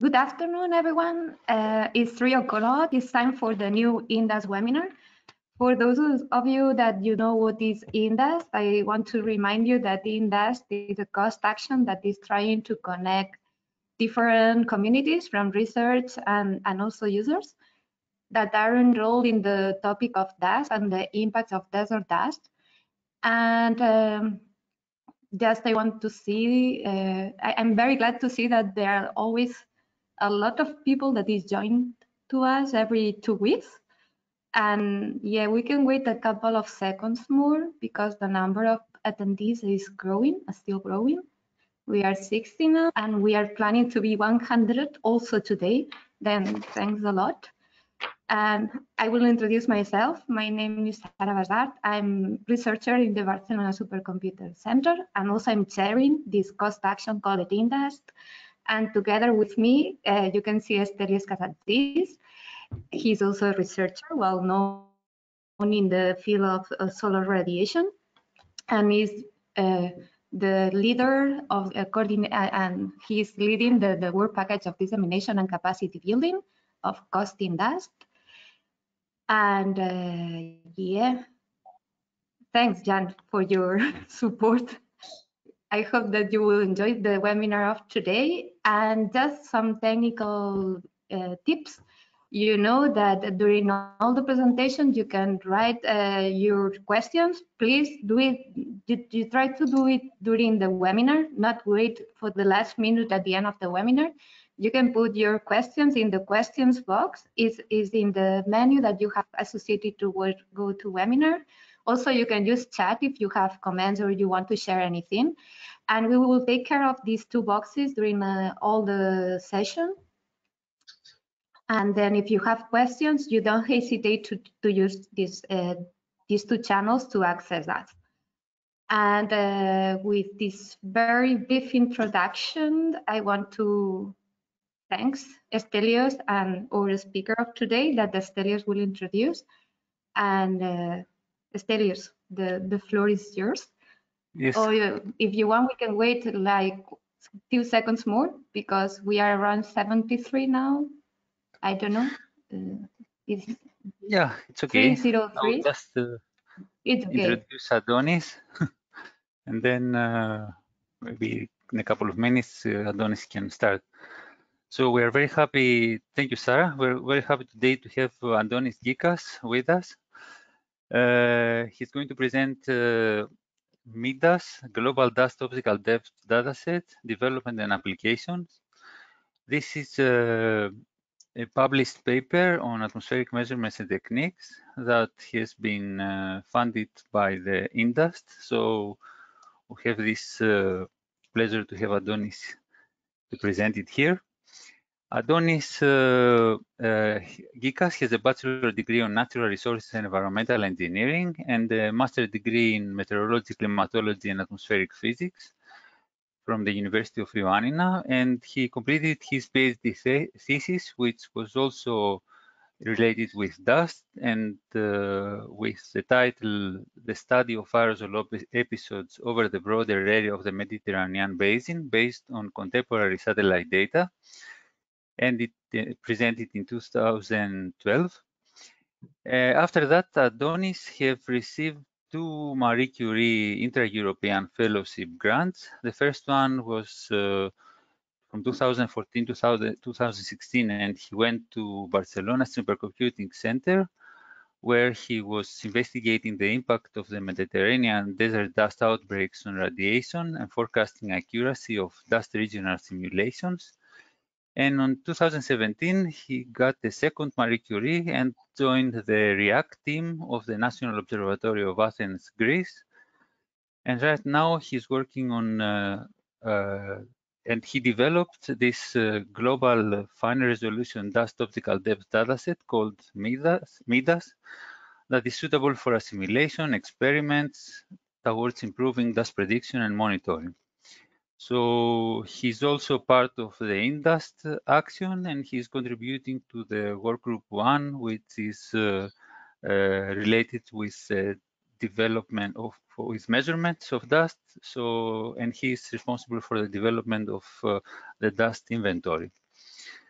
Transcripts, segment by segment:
Good afternoon, everyone. It's 3 o'clock. It's time for the new inDust webinar. For those of you that you know what is inDust, I want to remind you that inDust is a cost action that is trying to connect different communities from research and also users that are enrolled in the topic of dust and the impacts of dust or dust. And just I want to see, I'm very glad to see that there are always a lot of people that is joined to us every 2 weeks. And yeah, we can wait a couple of seconds more because the number of attendees is growing, still growing. We are 60 now, and we are planning to be 100 also today. Then thanks a lot. And I will introduce myself. My name is Sara Basart. I'm researcher in the Barcelona Supercomputing Center, and also I'm chairing this cost action called inDust. And together with me, you can see A.Gkikas. He's also a researcher, well known in the field of solar radiation, and is the leader of and he's leading the work package of dissemination and capacity building of cost inDust. And yeah, thanks, Jan, for your support. I hope that you will enjoy the webinar of today. And just some technical tips. You know that during all the presentations, you can write your questions. Please do it. You try to do it during the webinar, not wait for the last minute at the end of the webinar. You can put your questions in the questions box. Is in the menu that you have associated to go to webinar. Also, you can use chat if you have comments or you want to share anything. And we will take care of these 2 boxes during all the session. And then if you have questions, you don't hesitate to use these 2 channels to access that. And with this very brief introduction, I want to thank Stelios and our speaker of today that Stelios will introduce. And Stelios, the floor is yours. Yes. Or if you want, we can wait like a few seconds more because we are around 73 now. I don't know. Yeah, it's okay. 303. I'll just It's okay. introduce Adonis, and then maybe in a couple of minutes, Adonis can start. So we are very happy. Thank you, Sarah. We're very happy today to have A.Gkikas with us. He's going to present MIDAS, Global Dust Optical Depth Dataset, Development and Applications. This is a published paper on atmospheric measurements and techniques that has been funded by the inDust. So we have this pleasure to have Adonis to present it here. Adonis Gkikas has a bachelor degree on natural resources and environmental engineering and a master degree in meteorology, climatology, and atmospheric physics from the University of Ioannina, and he completed his PhD thesis, which was also related with dust and with the title "The Study of Aerosol Episodes Over the Broader Area of the Mediterranean Basin Based on Contemporary Satellite Data." And it presented in 2012. After that, Adonis have received 2 Marie Curie intra-European fellowship grants. The first one was from 2014 to 2016, and he went to Barcelona Supercomputing Center, where he was investigating the impact of the Mediterranean desert dust outbreaks on radiation and forecasting accuracy of dust regional simulations. And in 2017, he got the second Marie Curie and joined the REACT team of the National Observatory of Athens, Greece. And right now he's working on, and he developed this global fine resolution dust optical depth dataset called MIDAS that is suitable for assimilation experiments towards improving dust prediction and monitoring. So he's also part of the inDust action, and he's contributing to the workgroup 1, which is related with development with measurements of dust. So, and he's responsible for the development of the dust inventory.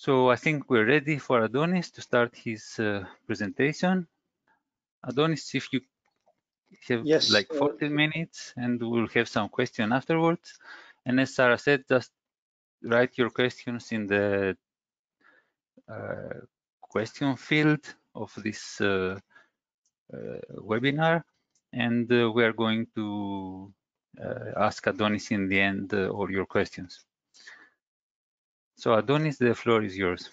So I think we're ready for Adonis to start his presentation. Adonis, if you have like 40 minutes, and we'll have some questions afterwards. And as Sarah said, just write your questions in the question field of this webinar, and we are going to ask Adonis in the end all your questions. So Adonis, the floor is yours.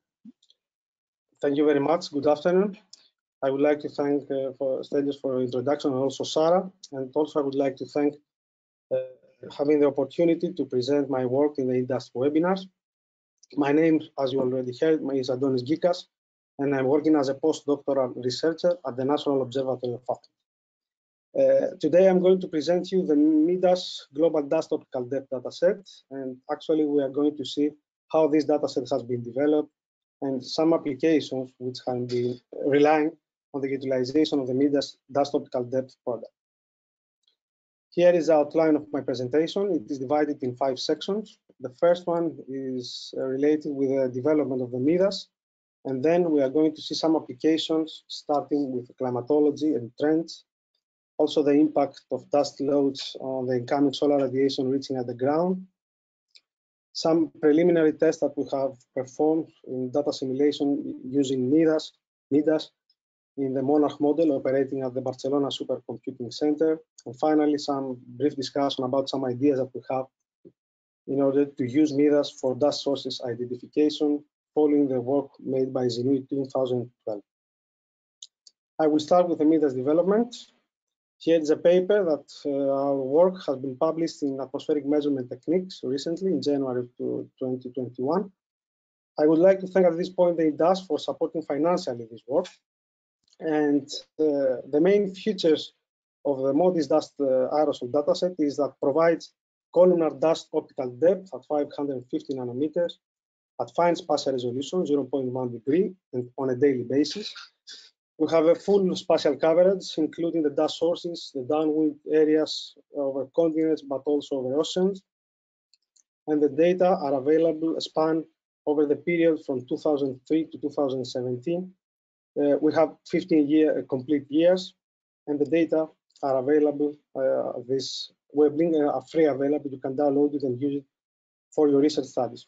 Thank you very much. Good afternoon. I would like to thank Stelios for the introduction, and also Sarah. And also I would like to thank having the opportunity to present my work in the inDust webinars. My name, as you already heard, is A.Gkikas, and I'm working as a postdoctoral researcher at the National Observatory of Athens. Today I'm going to present you the MIDAS Global Dust Optical Depth dataset, and actually we are going to see how this dataset has been developed and some applications which can be relying on the utilization of the MIDAS Dust Optical Depth product. Here is the outline of my presentation. It is divided in 5 sections. The first one is related with the development of the MIDAS, and then we are going to see some applications starting with climatology and trends, also the impact of dust loads on the incoming solar radiation reaching at the ground, some preliminary tests that we have performed in data simulation using MIDAS in the Monarch model operating at the Barcelona Supercomputing Center, and finally some brief discussion about some ideas that we have in order to use MIDAS for dust sources identification following the work made by Zinu in 2012. I will start with the MIDAS development. Here is a paper that our work has been published in Atmospheric Measurement Techniques recently in January 2021. I would like to thank at this point the inDust for supporting financially this work. And the main features of the MODIS dust aerosol dataset is that provides columnar dust optical depth at 550 nanometers at fine spatial resolution 0.1 degree and on a daily basis. We have a full spatial coverage, including the dust sources, the downwind areas over continents, but also over oceans. And the data are available span over the period from 2003 to 2017. We have 15 complete years, and the data are available. This web link are free available. You can download it and use it for your research studies.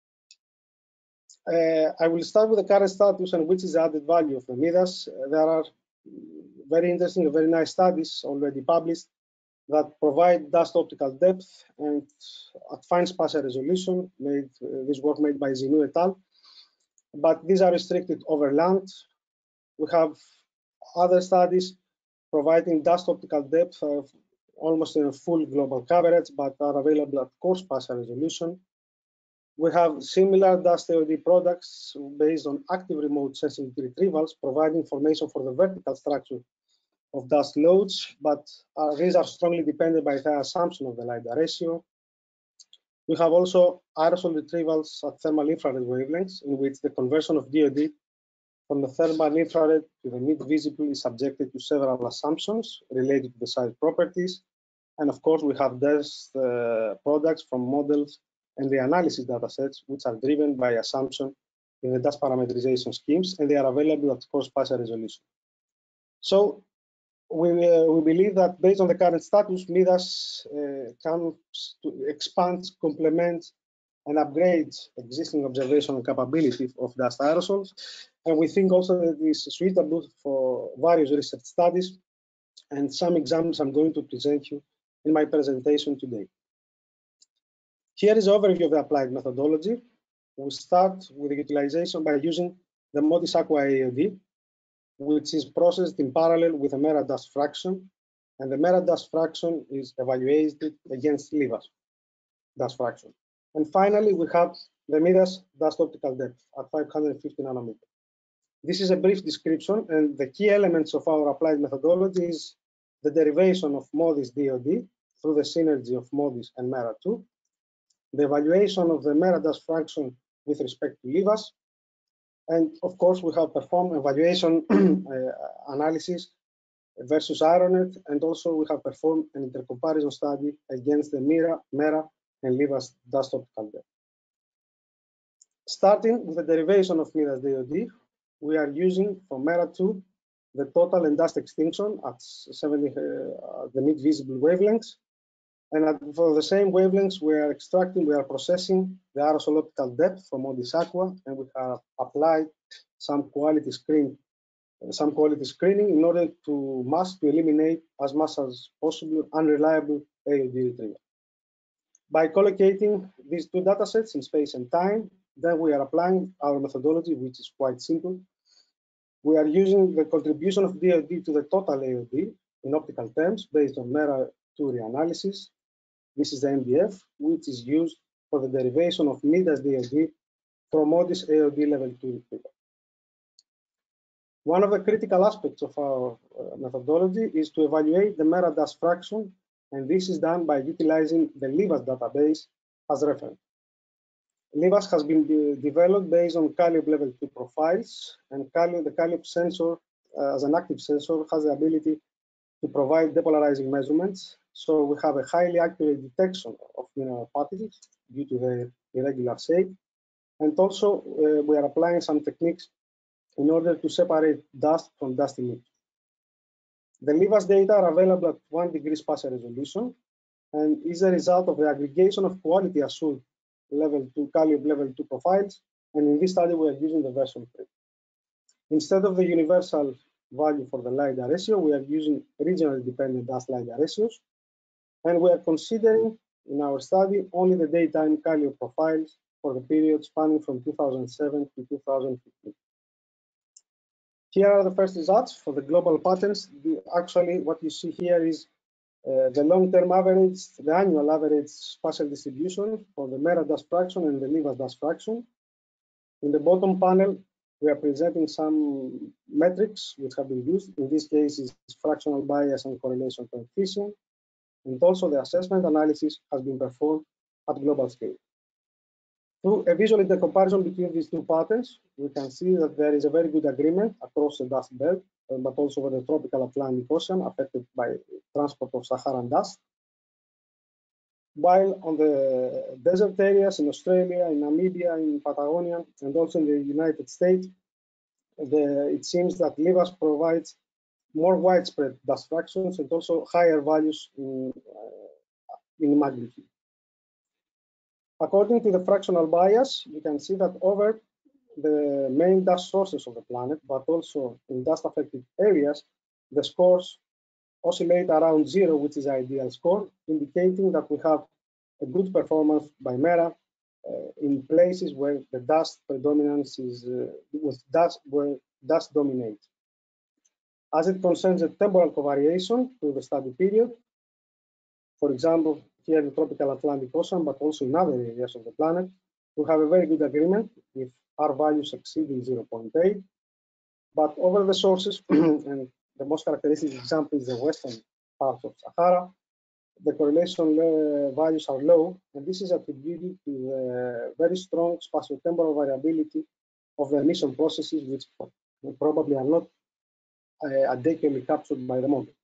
I will start with the current status and which is the added value of the MIDAS. There are very interesting and very nice studies already published that provide dust optical depth and at fine spatial resolution. This work made by Zinu et al. But these are restricted over land. We have other studies providing dust optical depth of almost in a full global coverage, but are available at coarse spatial resolution. We have similar dust-derived products based on active remote sensing retrievals, providing information for the vertical structure of dust loads, but these are strongly dependent by the assumption of the LiDAR ratio. We have also aerosol retrievals at thermal infrared wavelengths, in which the conversion of DoD from the thermal infrared to the mid-visible is subjected to several assumptions related to the size properties. And of course, we have dust products from models and the analysis datasets, which are driven by assumption in the dust parameterization schemes, and they are available at coarse spatial resolution. So we believe that based on the current status, MIDAS comes to expand, complement, and upgrade existing observational capability of dust aerosols. And we think also that it is suitable for various research studies, and some examples I'm going to present you in my presentation today. Here is an overview of the applied methodology. We start with the utilization by using the MODIS Aqua AOD, which is processed in parallel with a MERA dust fraction, and the MERA dust fraction is evaluated against LIVAS dust fraction. And finally, we have the MIDAS dust optical depth at 550 nanometers. This is a brief description, and the key elements of our applied methodology is the derivation of MODIS DoD through the synergy of MODIS and MERA2, the evaluation of the MERA dust fraction with respect to LIVAS, and of course we have performed evaluation analysis versus IronNet, and also we have performed an intercomparison study against the MERA and LIVAS dust optical depth. Starting with the derivation of MIDAS DOD, we are using from MERA2 the total and dust extinction at 70 the mid visible wavelengths. And for the same wavelengths, we are processing the aerosol optical depth from MIDAS Aqua, and we have applied some quality screening in order to eliminate as much as possible unreliable AOD retrieval. By collocating these two datasets in space and time, then we are applying our methodology, which is quite simple. We are using the contribution of DOD to the total AOD in optical terms based on MERA2 reanalysis. This is the MDF, which is used for the derivation of MIDAS DOD from MODIS AOD level 2 retrieval. One of the critical aspects of our methodology is to evaluate the MERA dust fraction, and this is done by utilizing the LIVAS database as reference. LIVAS has been developed based on Calliope level 2 profiles, and the Calliope sensor, as an active sensor, has the ability to provide depolarizing measurements. So we have a highly accurate detection of mineral particles due to their irregular shape. And also, we are applying some techniques in order to separate dust from dust image. The LIVAS data are available at 1 degree spatial resolution and is a result of the aggregation of quality assured level 2 Calliope level 2 profiles, and in this study we are using the version 3. Instead of the universal value for the LiDAR ratio, we are using regionally dependent dust LiDAR ratios, and we are considering in our study only the daytime Calliope profiles for the period spanning from 2007 to 2015. Here are the first results for the global patterns. Actually, what you see here is the long-term average, the annual average spatial distribution for the MERA dust fraction and the LIVAS dust fraction. In the bottom panel, we are presenting some metrics which have been used. In this case, is fractional bias and correlation coefficient, and also the assessment analysis has been performed at global scale. Through a visual intercomparison between these two patterns, we can see that there is a very good agreement across the dust belt, but also over the tropical Atlantic Ocean affected by transport of Saharan dust. While on the desert areas in Australia, in Namibia, in Patagonia, and also in the United States, it seems that LIVAS provides more widespread dust fractions and also higher values in magnitude. According to the fractional bias, you can see that over the main dust sources of the planet, but also in dust-affected areas, the scores oscillate around 0, which is the ideal score, indicating that we have a good performance by MERA in places where the dust predominance is where dust dominates. As it concerns the temporal covariation through the study period, for example, here in the tropical Atlantic Ocean, but also in other areas of the planet, we have a very good agreement with R values exceeding 0.8. But over the sources, and the most characteristic example is the western part of Sahara, the correlation values are low, and this is attributed to the very strong spatiotemporal variability of the emission processes, which probably are not adequately captured by the model.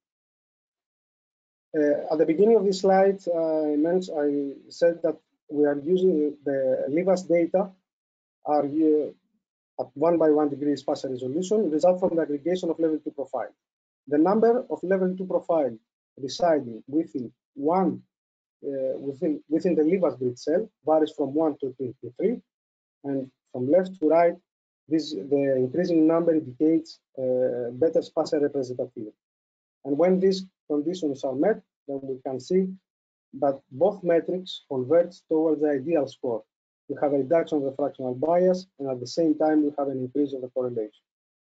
At the beginning of this slide, I said that we are using the LIVAS data are at 1 by 1 degree spatial resolution, result from the aggregation of level 2 profile. The number of level 2 profile residing within within the LIVAS grid cell varies from 1 to 23, and from left to right, the increasing number indicates better spatial representativity. And when these conditions are met, then we can see that both metrics converge towards the ideal score. We have a reduction of the fractional bias, and at the same time, we have an increase of the correlation.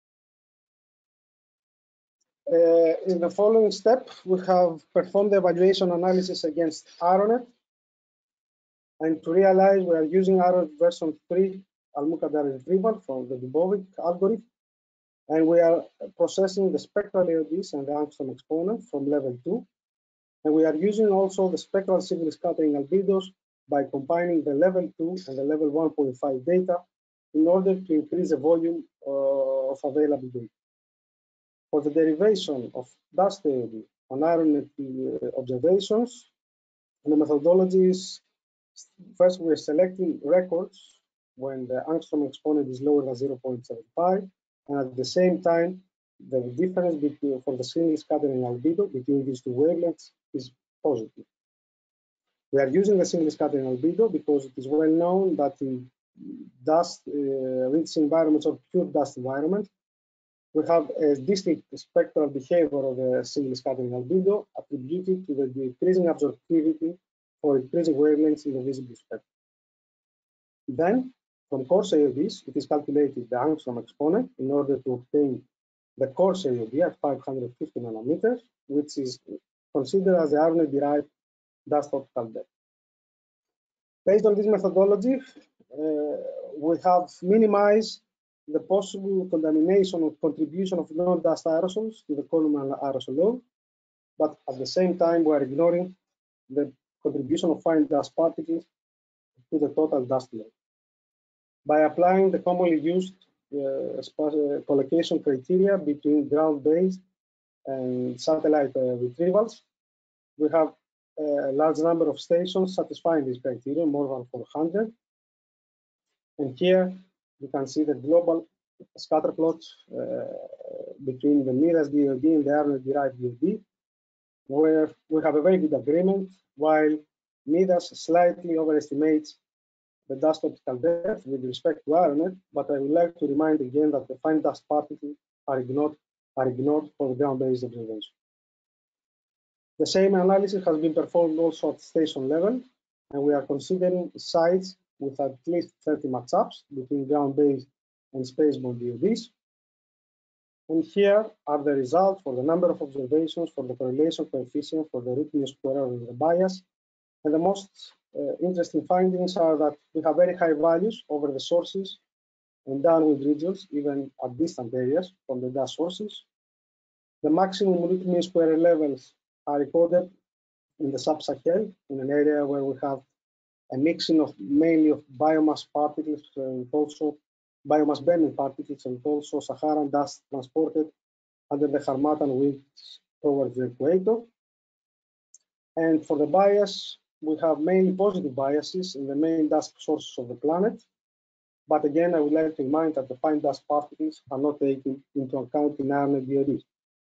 In the following step, we have performed the evaluation analysis against ARONET, and to realize we are using ARONET version 3 Al-Muqaddar retrieval from the Dubovik algorithm, and we are processing the spectral AODs and the angstrom exponent from level 2, and we are using also the spectral signal scattering albedos by combining the level 2 and the level 1.5 data in order to increase the volume of available data. For the derivation of dust AOD on ARONET observations, the methodology is first we're selecting records when the angstrom exponent is lower than 0.75, and at the same time, the difference between for the single scattering albedo between these two wavelengths is positive. We are using the single scattering albedo because it is well known that in dust-rich environments or pure dust environment, we have a distinct spectral behavior of the single scattering albedo attributed to the decreasing absorptivity for increasing wavelengths in the visible spectrum. Then, from coarse AODs, it is calculated the angstrom exponent in order to obtain the coarse AOD at 550 nanometers, which is considered as the Arnold-derived dust optical depth. Based on this methodology, we have minimized the possible contamination or contribution of non-dust aerosols to the columnar aerosol load, but at the same time, we are ignoring the contribution of fine dust particles to the total dust load. By applying the commonly used collocation criteria between ground-based and satellite retrievals, we have a large number of stations satisfying this criteria, more than 400. And here you can see the global scatter plot between the MIDAS DOD and the Arnold-derived DOD, where we have a very good agreement, while MIDAS slightly overestimates the dust optical depth with respect to Arnold, but I would like to remind again that the fine dust particles are ignored for the ground-based observation. The same analysis has been performed also at station level, and we are considering sites with at least 30 matchups between ground-based and spaceborne DODs. And here are the results for the number of observations, for the correlation coefficient, for the root mean square error and the bias. And the most interesting findings are that we have very high values over the sources and downwind regions, even at distant areas from the dust sources. The maximum root mean square levels are recorded in the sub-Sahel, in an area where we have a mixing of mainly of biomass particles and also biomass burning particles and also Saharan dust transported under the Harmattan winds towards the equator. And for the bias, we have mainly positive biases in the main dust sources of the planet. But again, I would like to remind that the fine dust particles are not taken into account in Arnold DOD.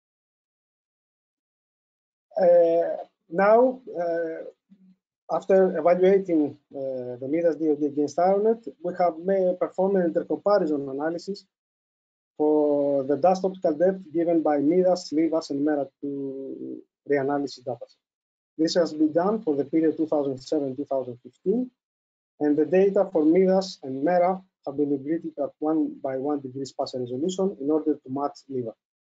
Now, after evaluating the MIDAS DOD against Arnold, we have performed an intercomparison analysis for the dust optical depth given by MIDAS, LIVAS, and MERA2 reanalysis dataset. This has been done for the period 2007-2015, and the data for MIDAS and MERA have been aggregated at 1 by 1 degree spatial resolution in order to match LIVAS.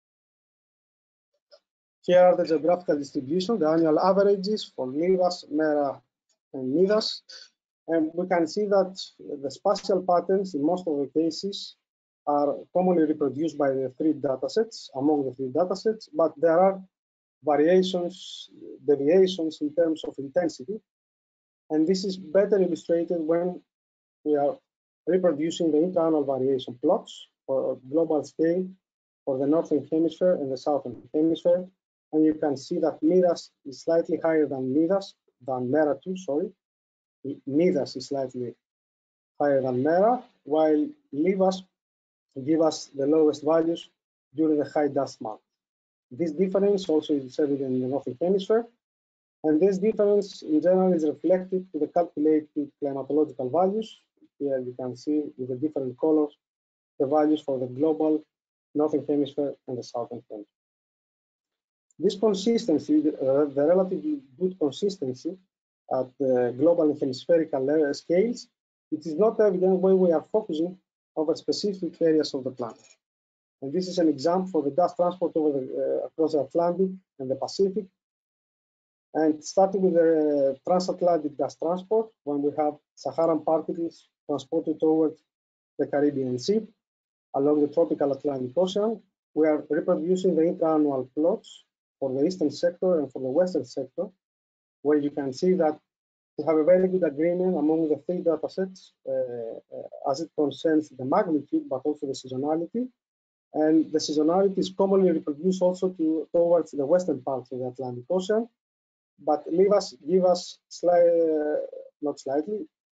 Here are the geographical distribution, the annual averages for LIVAS, MERA, and MIDAS. And we can see that the spatial patterns in most of the cases are commonly reproduced by the three datasets, among the three datasets, but there are variations, deviations in terms of intensity. And this is better illustrated when we are reproducing the interannual variation plots for a global scale for the northern hemisphere and the southern hemisphere. And you can see that MIDAS is slightly higher than MERA2, sorry. MIDAS is slightly higher than MERA, while LIVAS give us the lowest values during the high dust month. This difference also is evident in the northern hemisphere, and this difference in general is reflected to the calculated climatological values. Here you can see with the different colors the values for the global northern hemisphere and the southern hemisphere. This consistency, the relatively good consistency at the global and hemispherical scales, it is not evident when we are focusing over specific areas of the planet. And this is an example for the dust transport over across the Atlantic and the Pacific. And starting with the transatlantic dust transport, when we have Saharan particles transported towards the Caribbean Sea along the tropical Atlantic Ocean, we are reproducing the interannual plots for the eastern sector and for the western sector, where you can see that we have a very good agreement among the three datasets as it concerns the magnitude, but also the seasonality. And the seasonality is commonly reproduced also towards the western parts of the Atlantic Ocean. But LIVAS give us not slightly,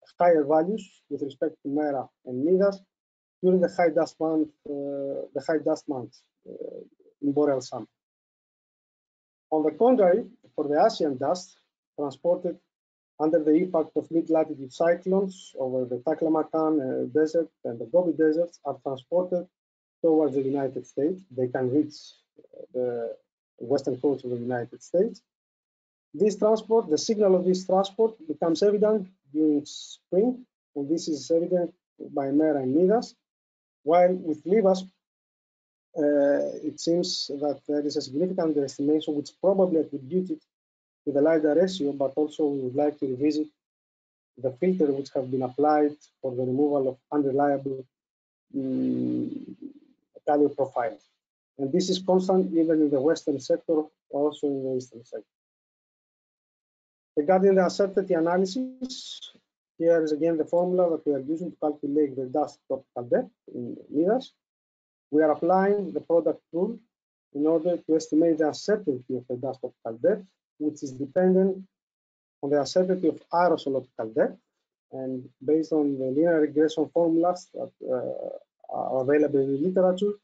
higher values with respect to MERA and MIDAS during the high dust months in boreal summer. On the contrary, for the Asian dust transported under the impact of mid-latitude cyclones over the Taklamakan Desert and the Gobi Deserts are transported towards the United States. They can reach the western coast of the United States. This transport, the signal of this transport becomes evident during spring, and this is evident by MERA and MIDAS, while with LIVAS, it seems that there is a significant underestimation, which probably attributed to the LiDAR ratio, but also we would like to revisit the filter which have been applied for the removal of unreliable value profiles. And this is constant even in the western sector, also in the eastern sector. Regarding the uncertainty analysis, here is again the formula that we are using to calculate the dust optical depth in MIDAS. We are applying the product rule in order to estimate the uncertainty of the dust optical depth, which is dependent on the uncertainty of aerosol optical depth, and based on the linear regression formulas that are available in the literature,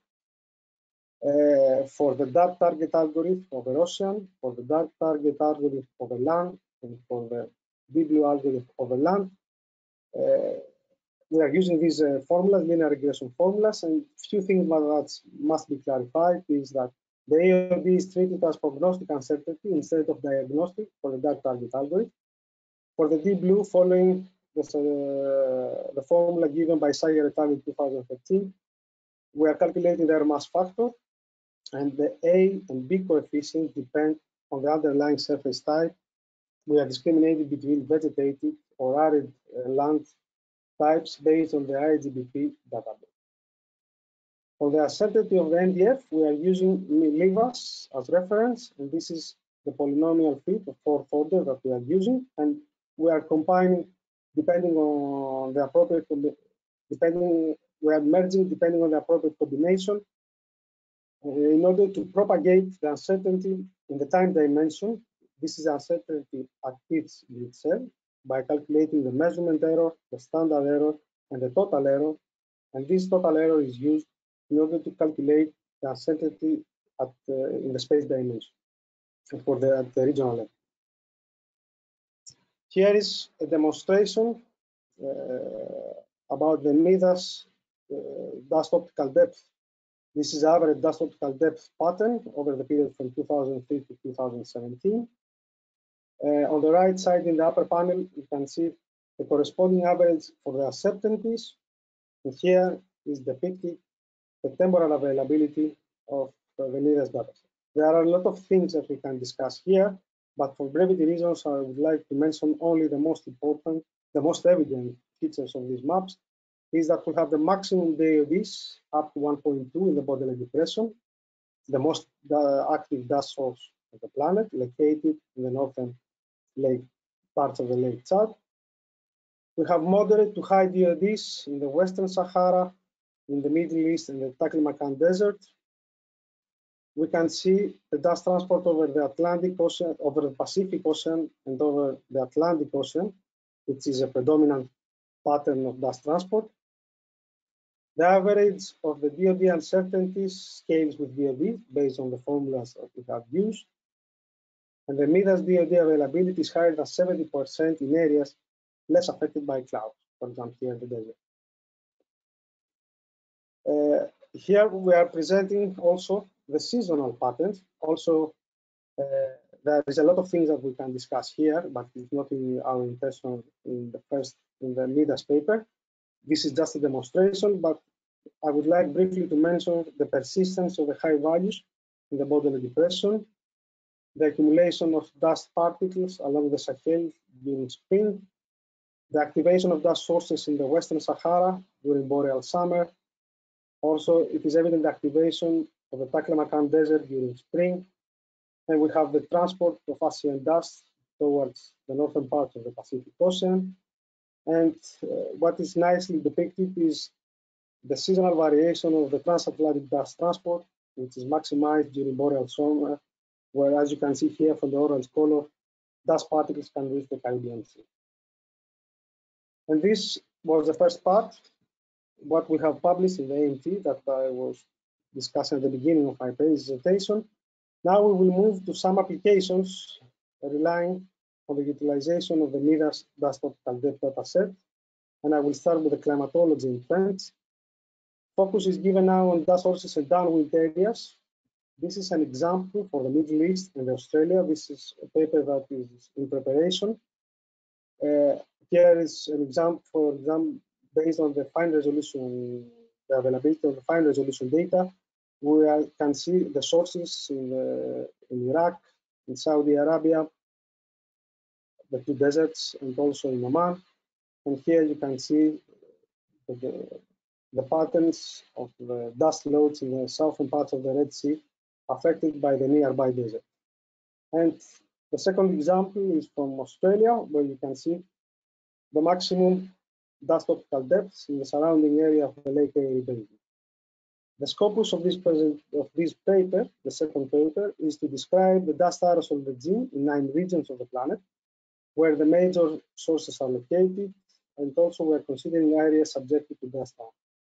for the dark target algorithm over ocean, for the dark target algorithm over land, and for the deep blue algorithm over land. We are using these formulas, linear regression formulas, and few things that must be clarified is that the AOD is treated as prognostic uncertainty instead of diagnostic for the dark target algorithm. For the deep blue, following the formula given by Sayer et al. In 2013, we are calculating their mass factor, and the A and B coefficients depend on the underlying surface type. We are discriminating between vegetated or arid land types based on the IGBP database. For the uncertainty of the NDF, we are using LIVAS as reference, and this is the polynomial fit of fourth order that we are using, and we are combining depending on the appropriate, we are merging depending on the appropriate combination in order to propagate the uncertainty in the time dimension. This is uncertainty at each grid cell by calculating the measurement error, the standard error, and the total error. And this total error is used in order to calculate the uncertainty at, in the space dimension for at the regional level. Here is a demonstration about the MIDAS dust optical depth. This is average dust optical depth pattern over the period from 2003 to 2017. On the right side in the upper panel, you can see the corresponding average for the uncertainties. And here is depicted the temporal availability of the MIDAS data. There are a lot of things that we can discuss here, but for brevity reasons, I would like to mention only the most important, the most evident features of these maps is that we have the maximum DODs up to 1.2 in the borderline depression, the most active dust source of the planet, located in the northern lake parts of the Lake Chad. We have moderate to high DODs in the Western Sahara, in the Middle East, and the Taklamakan Desert. We can see the dust transport over the Atlantic Ocean, over the Pacific Ocean, and over the Atlantic Ocean, which is a predominant pattern of dust transport. The average of the DOD uncertainties scales with DOD based on the formulas that we have used. And the MIDAS DOD availability is higher than 70% in areas less affected by clouds, for example, here in the desert. Here we are presenting also the seasonal patterns. Also, there is a lot of things that we can discuss here, but it's not in our intention in the MIDAS paper. This is just a demonstration, but I would like briefly to mention the persistence of the high values in the borderline depression, the accumulation of dust particles along the Sahel during spring, the activation of dust sources in the Western Sahara during boreal summer. Also, it is evident the activation of the Taklamakan Desert during spring, and we have the transport of Asian dust towards the northern part of the Pacific Ocean. And what is nicely depicted is the seasonal variation of the transatlantic dust transport, which is maximized during boreal summer, where, as you can see here from the orange color, dust particles can reach the Caribbean Sea. And this was the first part, what we have published in the AMT that I was discussing at the beginning of my presentation. Now we will move to some applications relying on the utilization of the MIDAS dust optical depth dataset. And I will start with the climatology and trends. Focus is given now on dust sources and downwind areas. This is an example for the Middle East and Australia. This is a paper that is in preparation. Here is an example, for example, based on the fine resolution, the availability of the fine resolution data. We can see the sources in Iraq, in Saudi Arabia, the two deserts, and also in Oman. And here you can see the patterns of the dust loads in the southern parts of the Red Sea affected by the nearby desert. And the second example is from Australia, where you can see the maximum dust optical depths in the surrounding area of the Lake Erie Basin. The scopus of this paper, the second paper, is to describe the dust aerosol regime in 9 regions of the planet, where the major sources are located, and also we're considering areas subjected to dust down.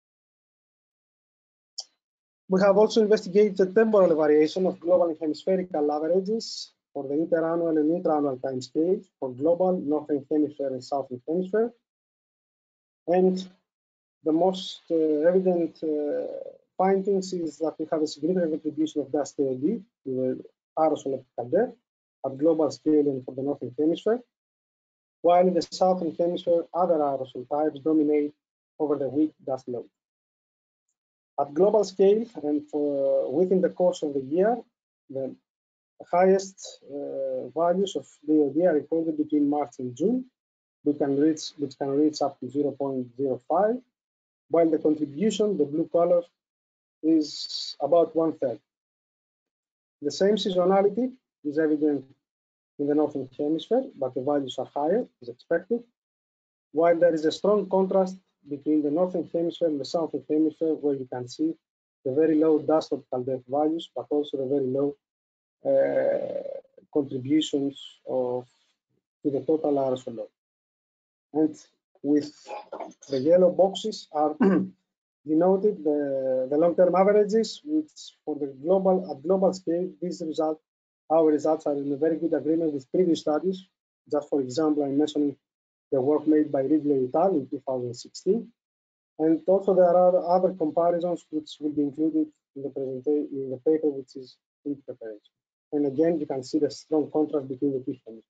We have also investigated the temporal variation of global and hemispherical averages for the interannual and intraannual timescales for global, northern hemisphere and southern hemisphere. And the most evident findings is that we have a significant contribution of dust DOD to the aerosol optical depth at global scale and for the northern hemisphere, while in the southern hemisphere, other aerosol types dominate over the weak dust load. At global scale and within the course of the year, the highest values of DOD are recorded between March and June, which can reach up to 0.05, while the contribution, the blue color, is about 1/3. The same seasonality is evident in the northern hemisphere, but the values are higher as expected, while there is a strong contrast between the northern hemisphere and the southern hemisphere, where you can see the very low dust optical depth values, but also the very low contributions to the total aerosol load. And with the yellow boxes are denoted the long-term averages, which for the global scale, our results are in a very good agreement with previous studies. Just for example, I'm mentioning the work made by Ridley et al. In 2016. And also there are other comparisons which will be included in the paper which is in preparation. And again, you can see the strong contrast between the two hemispheres.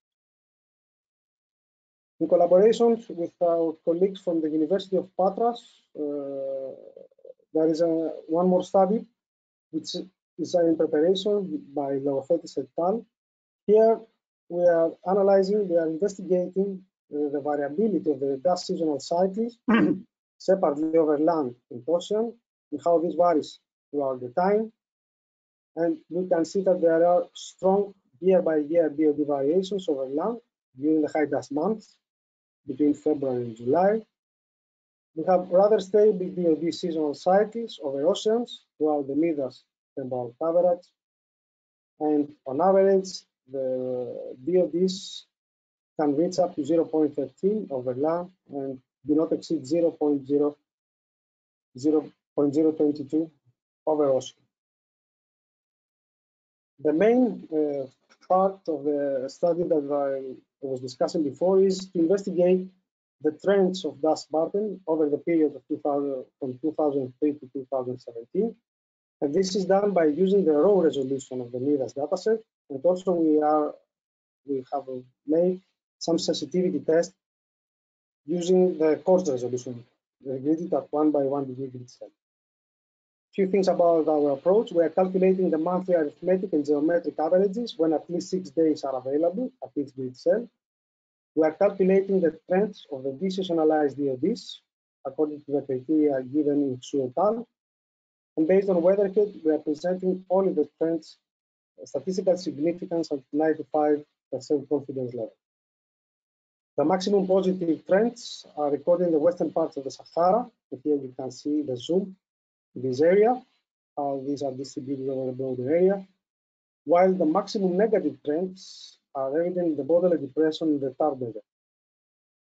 In collaboration with our colleagues from the University of Patras, there is one more study which is in preparation by Laofetis et al. Here we are investigating the variability of the dust seasonal cycles separately over land and ocean, and how this varies throughout the time. And we can see that there are strong year-by-year DOD variations over land during the high dust months between February and July. We have rather stable DOD seasonal cycles over oceans throughout the MIDAS temporal coverage. And on average, the DODs can reach up to 0.13 over land and do not exceed 0.022 over ocean. The main part of the study that I was discussing before is to investigate the trends of dust burden over the period of from 2003 to 2017. And this is done by using the raw resolution of the MIDAS dataset. And also we have made some sensitivity tests using the coarse resolution, gridded at 1 by 1 degree grid cell. Few things about our approach. We are calculating the monthly arithmetic and geometric averages when at least 6 days are available at each grid cell. We are calculating the trends of the deseasonalized DODs according to the criteria given in Xu et al. And based on weatherhead, we are presenting only the trends, statistical significance at 95% confidence level. The maximum positive trends are recorded in the western parts of the Sahara. And here you can see the zoom in this area, how these are distributed over a broader area, while the maximum negative trends are evident in the Baudelaire depression in the Thar Desert.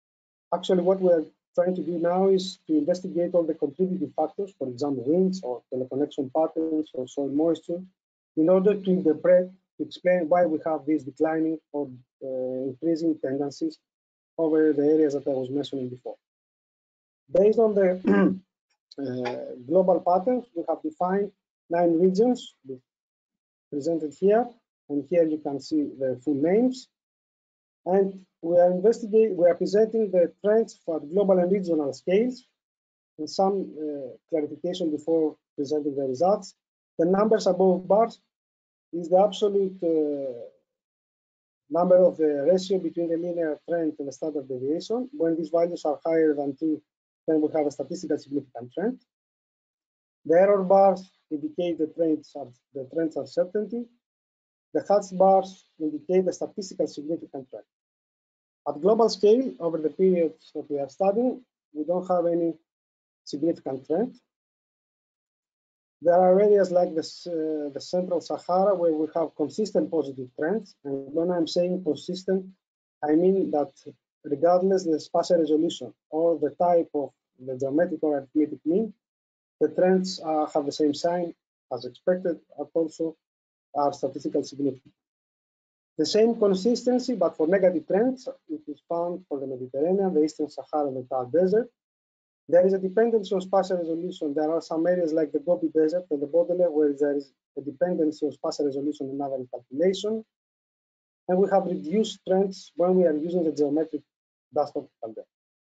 Actually, what we're trying to do now is to investigate all the contributing factors, for example, winds or teleconnection patterns or soil moisture, in order to interpret, to explain why we have these declining or increasing tendencies over the areas that I was mentioning before. Based on the global patterns, we have defined 9 regions presented here, and here you can see the full names. And we are presenting the trends for global and regional scales. And some clarification before presenting the results. The numbers above bars is the absolute number of the ratio between the linear trend and the standard deviation. When these values are higher than 2, then we have a statistically significant trend. The error bars indicate the trend's uncertainty. The hatched bars indicate the statistically significant trend. At global scale, over the periods that we are studying, we don't have any significant trend. There are areas like the Central Sahara where we have consistent positive trends. And when I'm saying consistent, I mean that regardless the spatial resolution or the type of the geometric or arithmetic mean, the trends have the same sign as expected, and also are statistically significant. The same consistency, but for negative trends, it is found for the Mediterranean, the Eastern Sahara, and the Thar Desert. There is a dependency on spatial resolution. There are some areas like the Gobi Desert and the Baudelaire where there is a dependency on spatial resolution and average calculation. And we have reduced trends when we are using the geometric dust optical depth.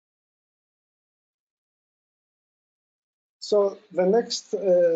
So the next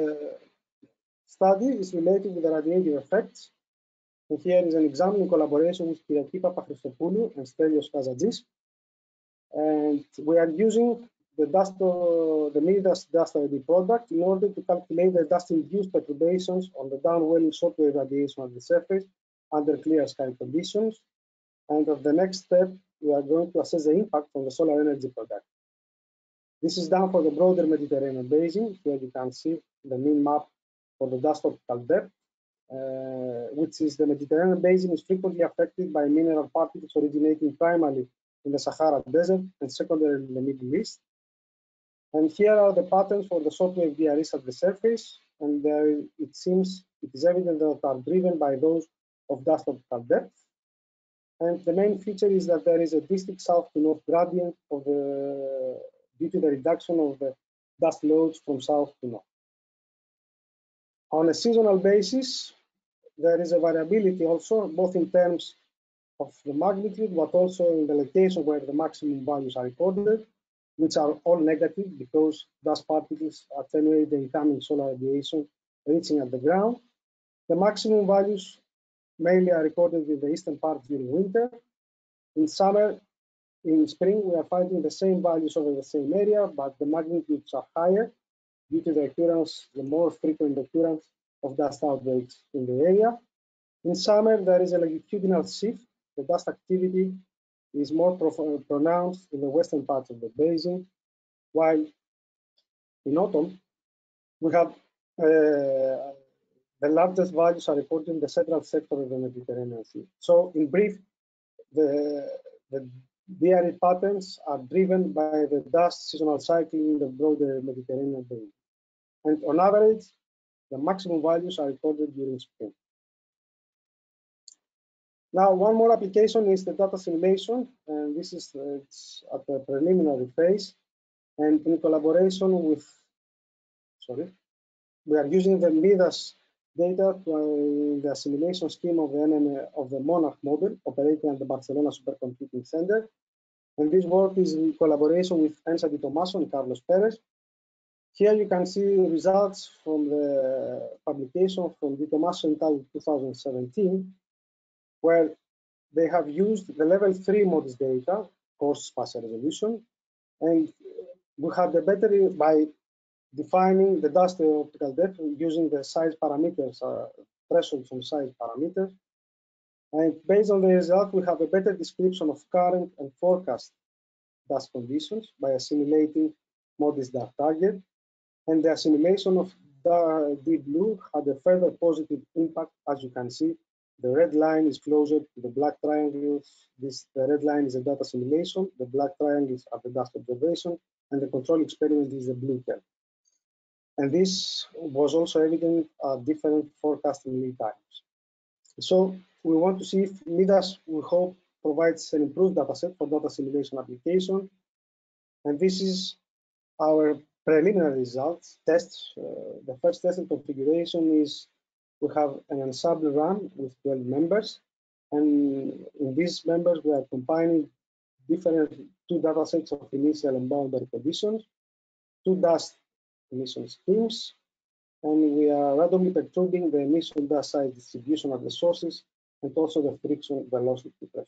study is related with the radiative effects. And here is an example in collaboration with A.Gkikas and Stelios Kazadzis. And we are using the MIDAS dust-derived product in order to calculate the dust-induced perturbations on the downwelling shortwave radiation at the surface under clear sky conditions. And of the next step, we are going to assess the impact on the solar energy production. This is done for the broader Mediterranean basin. Here you can see the mean map for the dust optical depth, which is the Mediterranean basin is frequently affected by mineral particles originating primarily in the Sahara Desert and secondarily in the Middle East. And here are the patterns for the shortwave DREs at the surface, and it seems it is evident that are driven by those of dust optical depth. And the main feature is that there is a distinct south to north gradient of due to the reduction of the dust loads from south to north. On a seasonal basis, there is a variability also, both in terms of the magnitude, but also in the location where the maximum values are recorded, which are all negative because dust particles attenuate the incoming solar radiation reaching at the ground. The maximum values mainly are recorded in the eastern part during winter. In summer, in spring, we are finding the same values over the same area, but the magnitudes are higher due to the occurrence, the more frequent occurrence of dust outbreaks in the area. In summer, there is a longitudinal shift. The dust activity is more pronounced in the western parts of the basin, while in autumn, we have the largest values are reported in the central sector of the Mediterranean Sea. So in brief, the DRE patterns are driven by the dust seasonal cycle in the broader Mediterranean basin. And on average, the maximum values are recorded during spring. Now, one more application is the data simulation, and this is it's at the preliminary phase. And in collaboration with, we are using the MIDAS data in the simulation scheme of the Monarch model operating at the Barcelona Supercomputing Center. And this work is in collaboration with Ensa Di Tomaso and Carlos Perez. Here you can see results from the publication from Di Tomaso in 2017, where they have used the level 3 MODIS data, coarse spatial resolution, and we have the better by defining the dust optical depth using the size parameters, thresholds on size parameters. And based on the result, we have a better description of current and forecast dust conditions by assimilating MODIS dark target. And the assimilation of deep blue had a further positive impact, as you can see, The red line is closer to the black triangles. The red line is a data simulation. The black triangles are the dust observation, and the control experiment is the blue curve. And this was also evident at different forecasting lead times. So we want to see if MIDAS, we hope, provides an improved dataset for data simulation application. And this is our preliminary results tests. The first tested configuration is we have an ensemble run with 12 members. And in these members, we are combining different two datasets of initial and boundary conditions, two dust emission schemes, and we are randomly perturbing the emission dust size distribution at the sources and also the friction velocity pressure.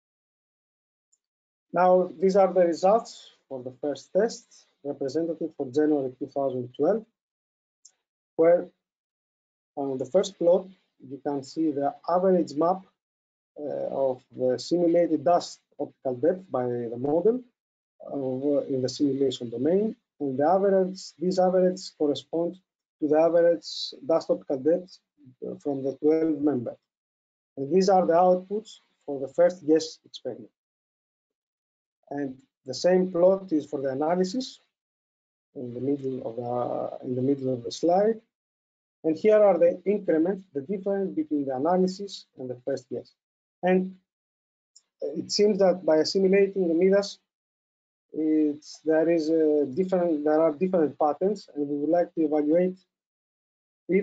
Now, these are the results for the first test, representative for January 2012, where on the first plot, you can see the average map of the simulated dust optical depth by the model in the simulation domain, and the average, these averages correspond to the average dust optical depth from the 12 members. And these are the outputs for the first guess experiment. And the same plot is for the analysis in the middle of the slide. And here are the increments, the difference between the analysis and the first guess. And it seems that by assimilating the MIDAS, there are different patterns, and we would like to evaluate if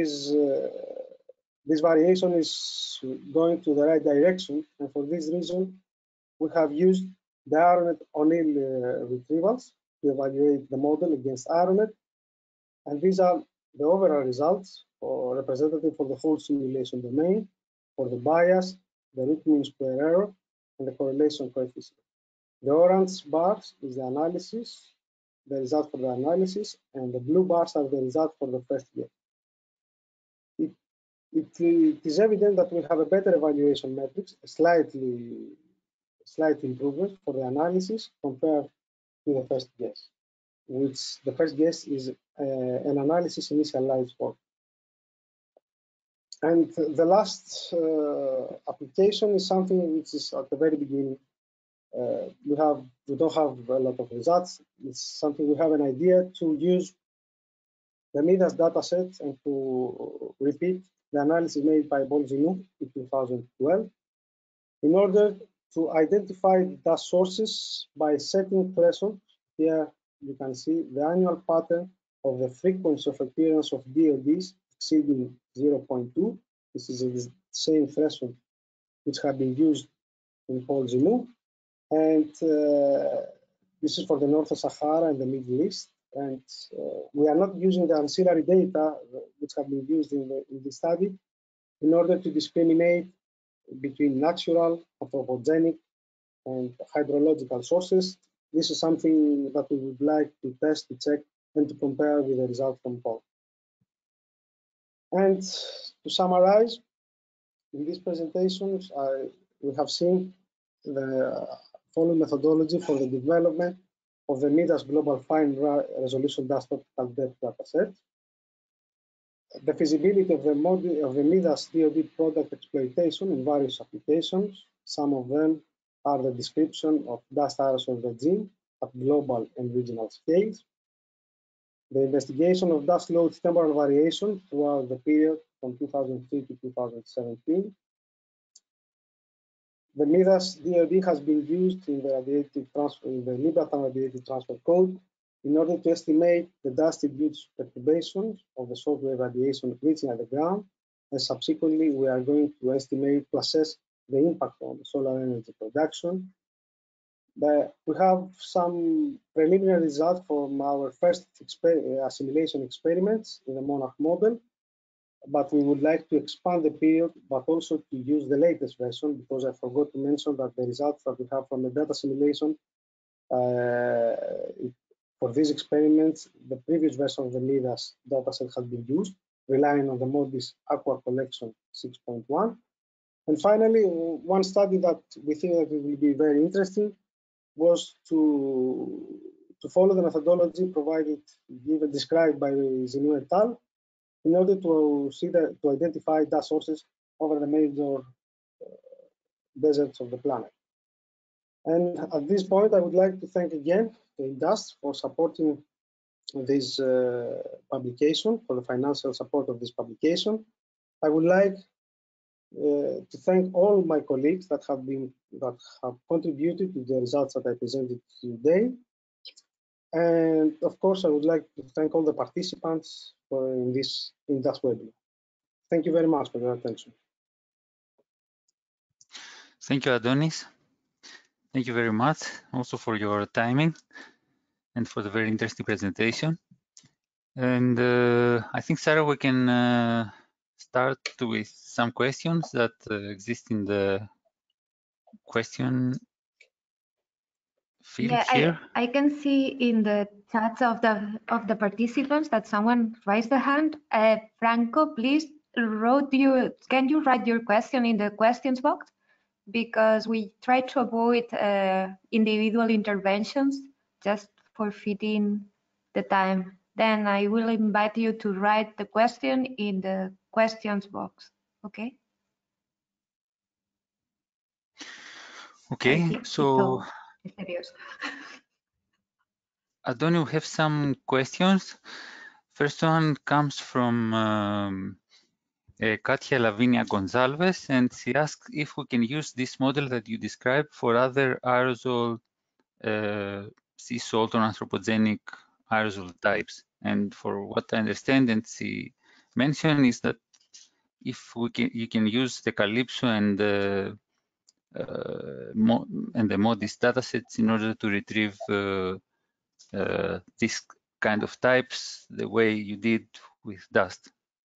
this variation is going to the right direction. And for this reason, we have used the Aeronet O'Neill retrievals to evaluate the model against Aeronet. And these are the overall results for representative for the whole simulation domain, for the bias, the root mean square error, and the correlation coefficient. The orange bars is the analysis, the result for the analysis, and the blue bars are the result for the first guess. It is evident that we have a better evaluation metrics, a slight improvement for the analysis compared to the first guess, which the first guess is an analysis initialized for. And the last application is something which is at the very beginning. We don't have a lot of results. It's something we have an idea to use the MIDAS dataset and to repeat the analysis made by Bolzinou in 2012 in order to identify the sources by setting thresholds. Here you can see the annual pattern of the frequency of appearance of DODs exceeding 0.2. This is the same threshold which have been used in Bolzinou. And this is for the North of Sahara and the Middle East. And we are not using the ancillary data which have been used in the study in order to discriminate between natural, anthropogenic, and hydrological sources. This is something that we would like to test, to check, and to compare with the result from Paul. And to summarize, in these presentations, we have seen the following methodology for the development of the MIDAS Global Fine Resolution Dust Optical Depth dataset, the feasibility of the MIDAS DOD product exploitation in various applications. Some of them are the description of dust aerosol regime at global and regional scales, the investigation of dust loads temporal variation throughout the period from 2003 to 2017. The MIDAS DOD has been used in the radiative transfer, in the Liberton radiative transfer code, in order to estimate the dust-induced perturbations of the short wave radiation reaching at the ground, and subsequently we are going to estimate, to assess the impact on solar energy production. We have some preliminary results from our first assimilation experiments in the Monarch model, but we would like to expand the period, but also to use the latest version, because I forgot to mention that the results that we have from the data simulation for these experiments, the previous version of the MIDAS dataset has been used, relying on the MODIS Aqua Collection 6.1. And finally, one study that we think that it will be very interesting was to follow the methodology described by Zinou et al. In order to identify dust sources over the major deserts of the planet. And at this point, I would like to thank again inDust for supporting this publication, for the financial support of this publication. I would like to thank all my colleagues that have contributed to the results that I presented today. And of course, I would like to thank all the participants in this inDust webinar. Thank you very much for your attention. Thank you, Adonis. Thank you very much also for your timing and for the very interesting presentation. And I think, Sarah, we can start with some questions that exist in the question field here. I can see in the chats of the participants that someone raised their hand. Franco, please can you write your question in the questions box? Because we try to avoid individual interventions just for fitting the time. Then I will invite you to write the question in the questions box, okay? Okay, so Adonis, we have some questions. First one comes from Katia Lavinia Gonzalez, and she asks if we can use this model that you described for other aerosol, sea salt or anthropogenic aerosol types. And for what I understand, and she mentioned, is that if you can use the Calypso and the MIDAS datasets in order to retrieve this kind of types the way you did with dust.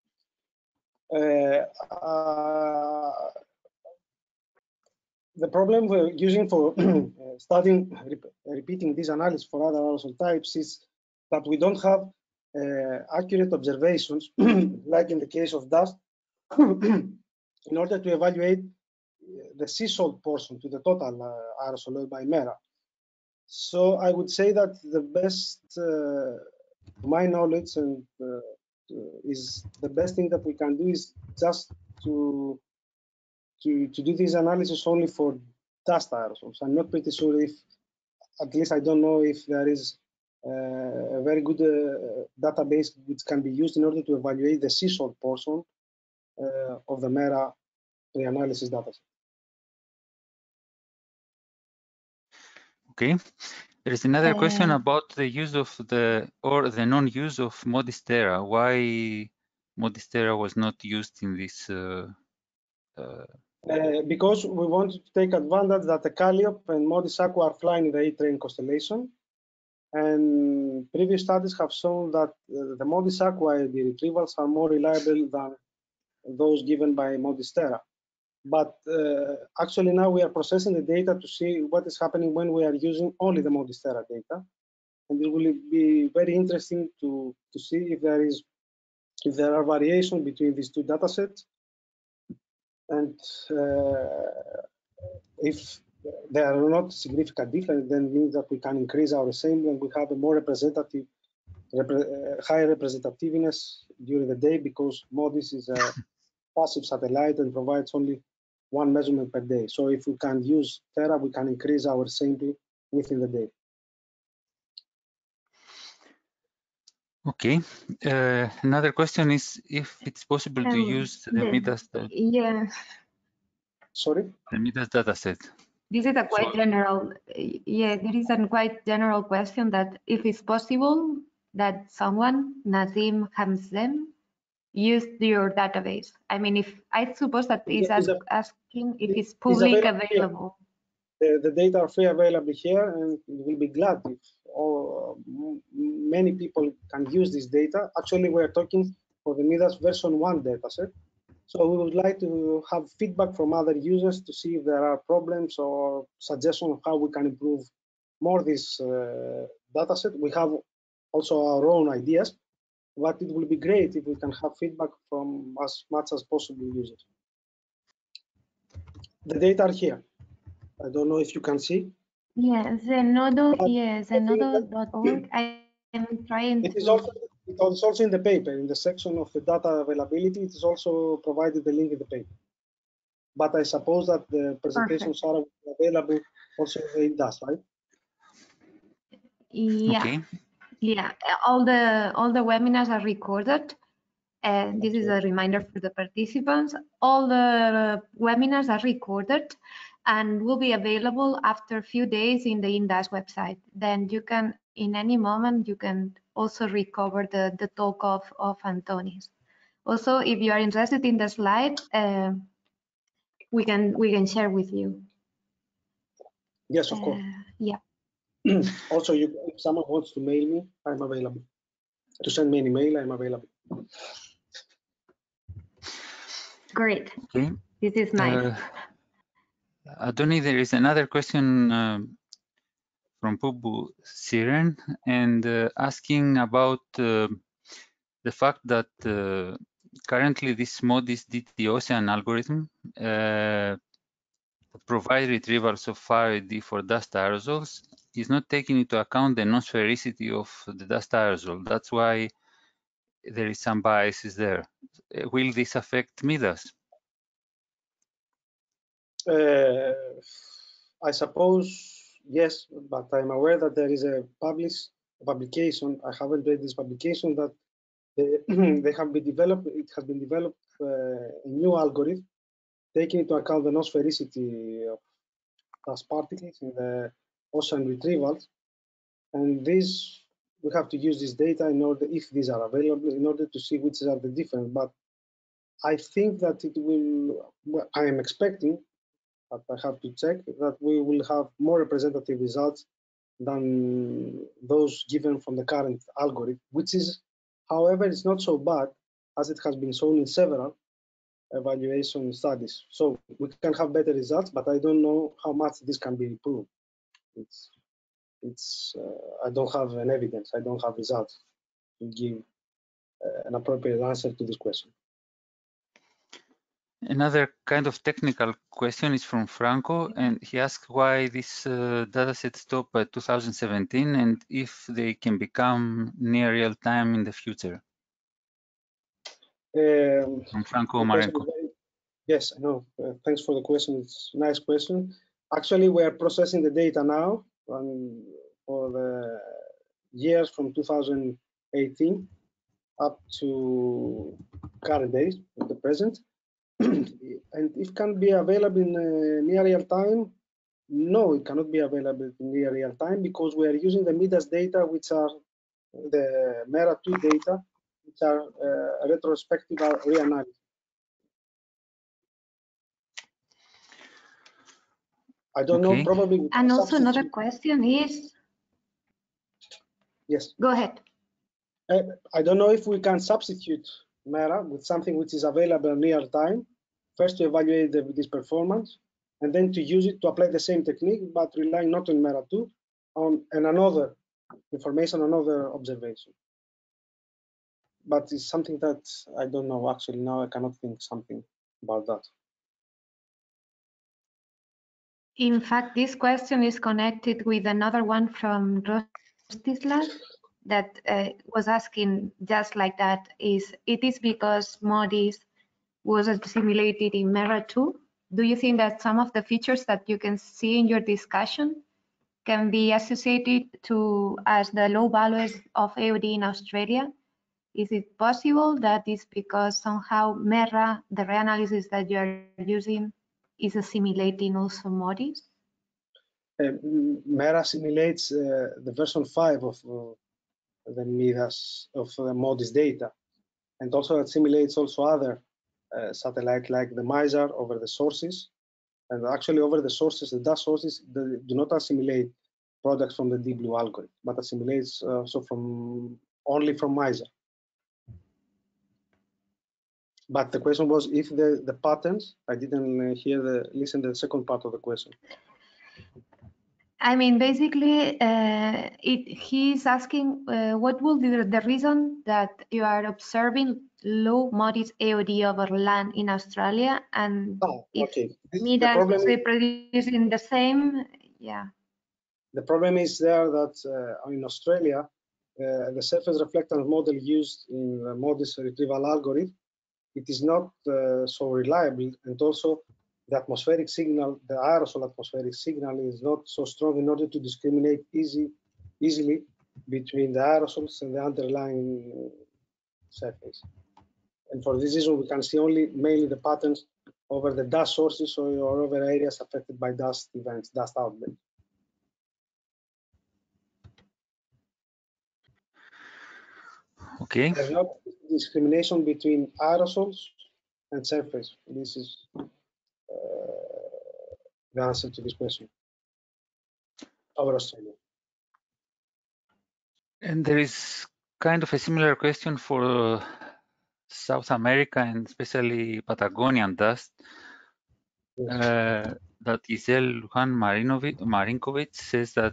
The problem we're using for repeating this analysis for other aerosol types is that we don't have accurate observations, like in the case of dust, in order to evaluate the sea salt portion to the total aerosol by MERA. So I would say that the best, to my knowledge, and is the best thing that we can do is just to do this analysis only for dust aerosols. I'm not pretty sure if, at least I don't know if there is a very good database which can be used in order to evaluate the sea salt portion of the MERA pre-analysis dataset. Okay. There is another question about the use of the non-use of MIDAS. Why MIDAS was not used in this? Because we want to take advantage that the Calliope and MIDAS Aqua are flying in the A-Train constellation, and previous studies have shown that the MIDAS Aqua retrievals are more reliable than those given by MIDAS. But actually now we are processing the data to see what is happening when we are using only the MIDAS data, and it will be very interesting to see if there are variations between these two datasets, and if there are not significant differences, then means that we can increase our sample and we have a more representative, higher representativeness during the day, because MIDAS is a passive satellite and provides only one measurement per day. So if we can use Terra, we can increase our sample within the day. Okay. Another question is if it's possible to use the MIDAS. Yeah. Sorry? The MIDAS dataset. This is a quite general, yeah, there is a quite general question that if it's possible that someone, Nazim Hamzem, used your database. I mean, if I suppose that is asking if it's public available. The data are free available here, and we'll be glad if many people can use this data. Actually, we're talking for the MIDAS version 1 dataset. So we would like to have feedback from other users to see if there are problems or suggestions of how we can improve more this dataset. We have also our own ideas, but it will be great if we can have feedback from as much as possible users. The data are here. I don't know if you can see. Yes, zenodo.org. I am trying it is also in the paper, in the section of the data availability. It is also provided the link in the paper. but I suppose that the presentation, Perfect. Sarah, will be available also in inDust, right? Yeah, Okay. yeah. All the webinars are recorded. And this is a reminder for the participants. All the webinars are recorded and will be available after a few days in the inDust website. Then you can, in any moment, you can also recover the talk of Antonis. Also, if you are interested in the slide, we can share with you. Yes, of course. Yeah. Also, if someone wants to mail me, I'm available. To send me an email, I'm available. Great. Okay. This is nice. Adoni, there is another question from Pubu Siren and asking about the fact that currently this MODIS DT Ocean algorithm provide retrievals of RID for dust aerosols is not taking into account the non-sphericity of the dust aerosol. That's why there is some biases there. Will this affect MIDAS? I suppose yes, but I'm aware that there is a publication. I haven't read this publication that they have been developed. It has been developed a new algorithm taking into account the non-sphericity of dust particles in the ocean retrievals, and this we have to use this data in order, if these are available, in order to see which are the difference. But I think that it will. Well, I am expecting, but I have to check, that we will have more representative results than those given from the current algorithm, which is, however, it's not so bad as it has been shown in several evaluation studies. So we can have better results, but I don't know how much this can be improved. I don't have an evidence. I don't have results to give an appropriate answer to this question. Another kind of technical question is from Franco, and he asks why this dataset stopped at 2017 and if they can become near real time in the future. From Franco Marenko. Yes, I know. Thanks for the question. It's a nice question. Actually, we are processing the data now for the years from 2018 up to current days, the present. And if can be available in near real time, no, it cannot be available in near real time because we are using the MIDAS data, which are the MERA2 data, which are retrospective reanalysis. I don't know, probably. And also another question is. Yes. Go ahead. I don't know if we can substitute MERA with something which is available in real time, first to evaluate this performance, and then to use it to apply the same technique, but relying not on MERA2, on another information, another observation. But it's something that I don't know. Actually, now I cannot think something about that. In fact, this question is connected with another one from Rostislav that was asking just like that. It is because MODIS was simulated in MERA2? Do you think that some of the features that you can see in your discussion can be associated to as the low values of AOD in Australia? Is it possible that it's because somehow MERA, the reanalysis that you are using, is assimilating also MODIS? MERA simulates the version 5 of the MIDAS of the MODIS data, and also it simulates also other satellites like the MISAR over the sources, and actually over the sources, the dust sources do not assimilate products from the Deep Blue algorithm, but assimilates also only from MISAR. But the question was if the patterns. I didn't listen to the second part of the question. I mean, basically, he's asking what will be the reason that you are observing low MODIS AOD over land in Australia, and if MIDAS is reproducing the same, yeah. The problem is there that in Australia, the surface reflectance model used in the MODIS retrieval algorithm, it is not so reliable, and also the atmospheric signal, the aerosol atmospheric signal, is not so strong in order to discriminate easily between the aerosols and the underlying surface. And for this reason, we can see only mainly the patterns over the dust sources or over areas affected by dust events, dust outbreak. Okay. There's not discrimination between aerosols and surface. This is the answer to this question over Australia. And there is kind of a similar question for South America and especially Patagonian dust. Yes. That Isel Lujan Marinkovic says that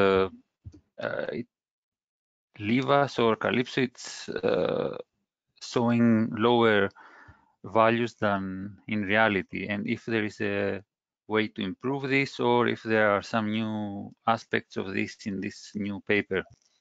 Livas or Calypso, it's showing lower values than in reality, and if there is a way to improve this, or if there are some new aspects of this in this new paper.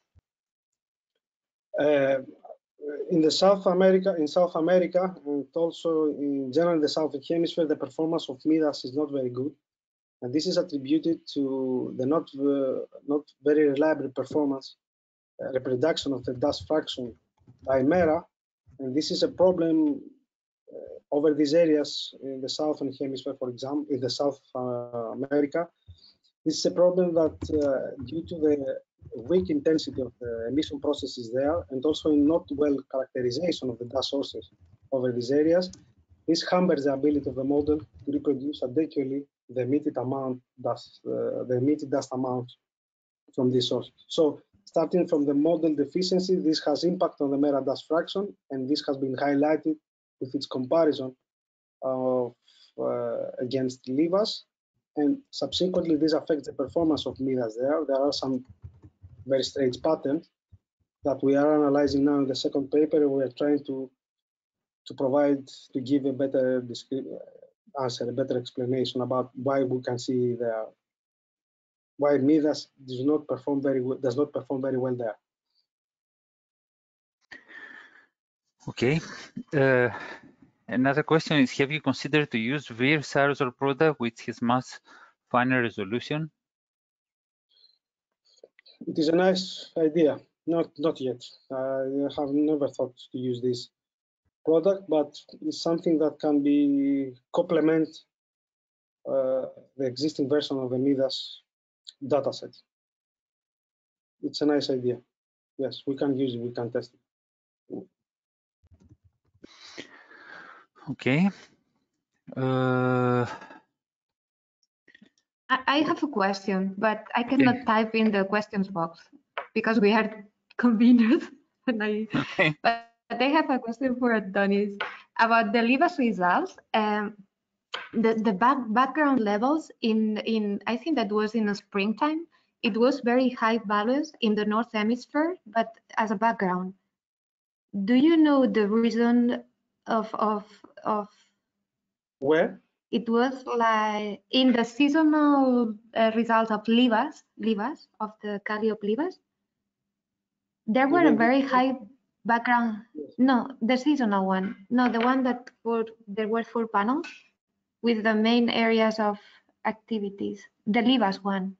In South America, and also in general in the Southern Hemisphere, the performance of MIDAS is not very good, and this is attributed to the not very reliable performance reproduction of the dust fraction by MERA, and this is a problem over these areas in the Southern Hemisphere, for example, in the South America. This is a problem that due to the weak intensity of the emission processes there, and also not well characterization of the dust sources over these areas, this hampers the ability of the model to reproduce adequately the emitted dust amount from these sources. So starting from the model deficiency, this has impact on the MERA dust fraction, and this has been highlighted with its comparison of against Livas, and subsequently this affects the performance of MIDAS there. There are some very strange patterns that we are analyzing now in the second paper. We are trying to give a better answer, a better explanation about why we can see why MIDAS does not perform very well there. Okay. Another question is, have you considered to use VIR's aerosol product which has much finer resolution? It is a nice idea. Not yet. I have never thought to use this product, but it's something that can be complement the existing version of the MIDAS dataset. It's a nice idea. Yes, we can use it. We can test it. Okay. I have a question, but I cannot type in the questions box because we are conveners. Okay. But I have a question for Adonis about the Livas results. The background levels in I think that was in the springtime. It was very high values in the North Hemisphere, but as a background. Do you know the reason of Where? it was like in the seasonal results of Livas of the Calliope Livas? There were a very high background. No, the seasonal one. No, the one that there were 4 panels with the main areas of activities. The Livas one.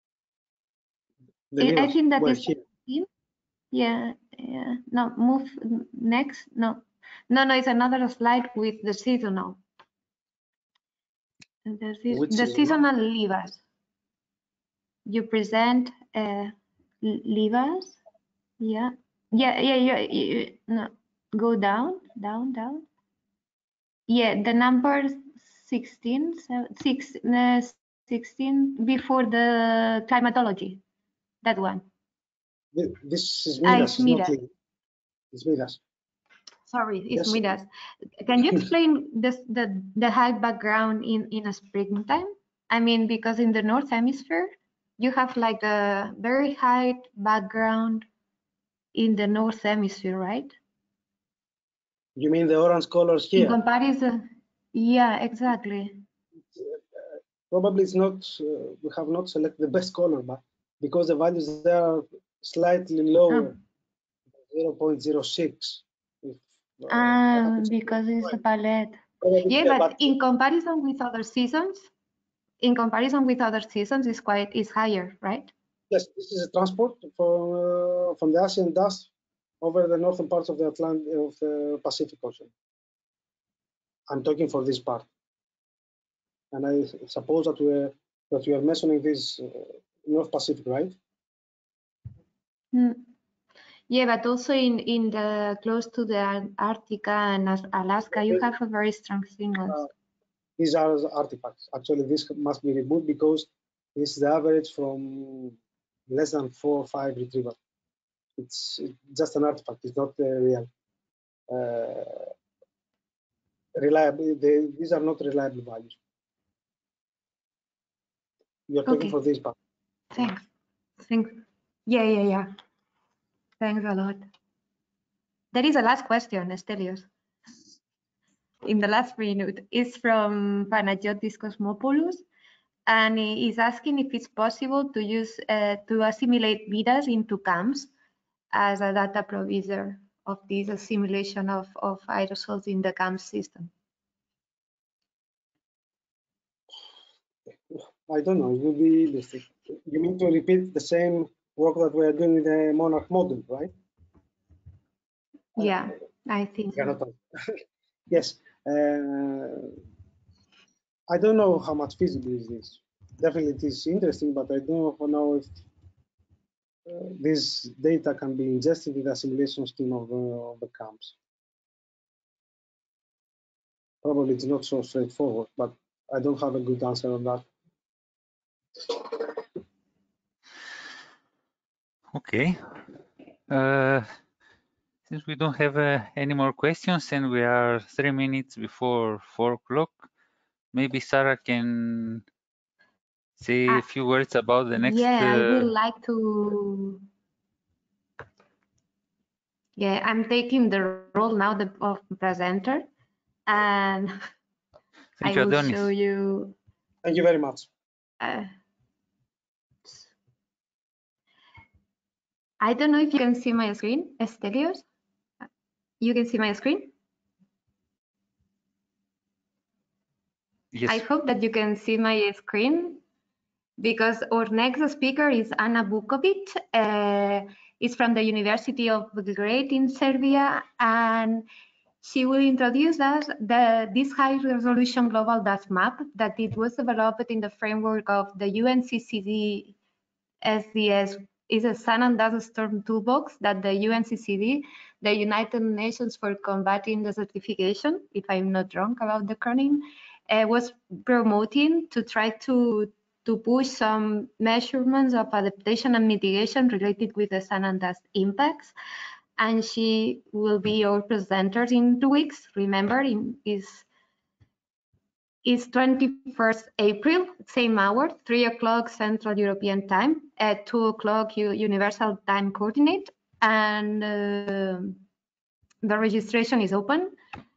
I think that is 16. Yeah. No, move next. No, it's another slide with the seasonal. The seasonal Livas. You present Livas. Yeah. No, go down. Yeah, the number 16 before the climatology. That one. This is MIDAS. It's MIDAS. Sorry, it's yes. MIDAS. Can you explain the high background in a springtime? I mean, because in the North Hemisphere, you have like a very high background in the North Hemisphere, right? You mean the orange colors here? In comparison, yeah, exactly. Probably it's not, we have not selected the best color, but because the values there are slightly lower, 0.06. Because it's a palette. Yeah, but in comparison with other seasons, is higher, right? Yes, this is a transport from the Asian dust over the northern parts of the Pacific Ocean. I'm talking for this part, and I suppose that we are mentioning this North Pacific, right? Yeah, but also in the close to the Antarctica and Alaska, you have a very strong signals. These are artifacts. Actually, this must be removed because this is the average from less than 4 or 5 retrieval. It's just an artifact. It's not real. Reliable. These are not reliable values. You are talking for this part. Thanks. Yeah. Thanks a lot. There is a last question, Stelios. In the last minute, is from Panagiotis Cosmopoulos, and he is asking if it's possible to use to assimilate MIDAS into CAMS as a data provider of this assimilation of aerosols in the CAMS system. I don't know. It will be interesting. You mean to repeat the same work that we are doing with the Monarch model, right? Yeah, I think so. Yes. I don't know how much feasible is this. Definitely it is interesting, but I don't know if this data can be ingested in the assimilation scheme of the CAMS. Probably it's not so straightforward, but I don't have a good answer on that. Okay. Since we don't have any more questions and we are 3 minutes before 4 o'clock, maybe Sarah can say a few words about the next. Yeah, I would like to. Yeah, I'm taking the role now of presenter, and Thank I you, will Adonis. show you. Thank you very much. I don't know if you can see my screen, Stelios. You can see my screen? Yes. I hope that you can see my screen, because our next speaker is Anna Vukovic. Is from the University of Belgrade in Serbia, and she will introduce us this high-resolution global dust map that it was developed in the framework of the UNCCD SDS. Is a sun and dust storm toolbox that the UNCCD, the United Nations for Combating Desertification, if I'm not wrong about the acronym, was promoting to try to push some measurements of adaptation and mitigation related with the sun and dust impacts. And she will be our presenter in 2 weeks. Remember, is 21st April, same hour, 3 o'clock Central European Time, at 2 o'clock Universal Time Coordinate, and the registration is open.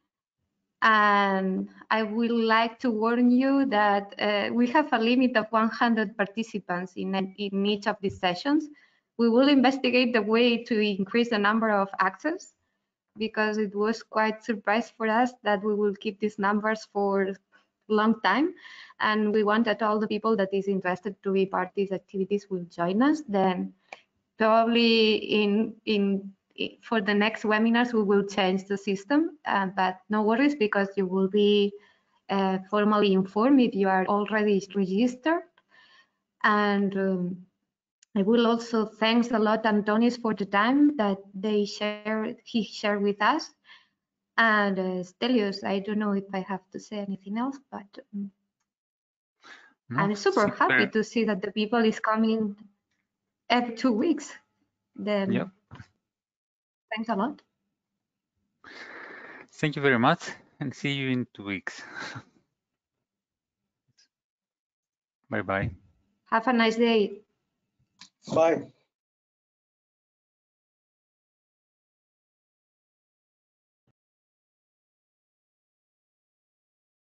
And I would like to warn you that we have a limit of 100 participants in each of these sessions. We will investigate the way to increase the number of access, because it was quite surprise for us that we will keep these numbers for a long time, and we want that all the people that is interested to be part of these activities will join us. Then probably for the next webinars we will change the system, but no worries, because you will be formally informed if you are already registered. And I will also thanks a lot Antonis for the time that he shared with us. And Stelios, I don't know if I have to say anything else, but no, I'm super happy to see that the people is coming every 2 weeks. Then yep. Thanks a lot. Thank you very much, and see you in 2 weeks. Bye-bye. Have a nice day. Bye.